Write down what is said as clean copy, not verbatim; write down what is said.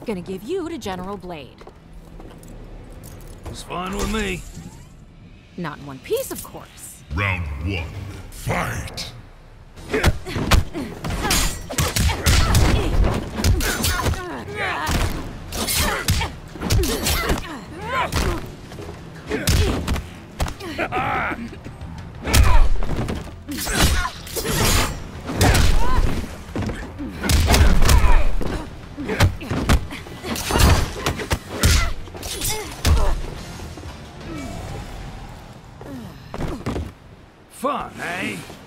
Gonna give you to General Blade. It's fine with me. Not in one piece, of course. Round 1. Fight! Fun, eh?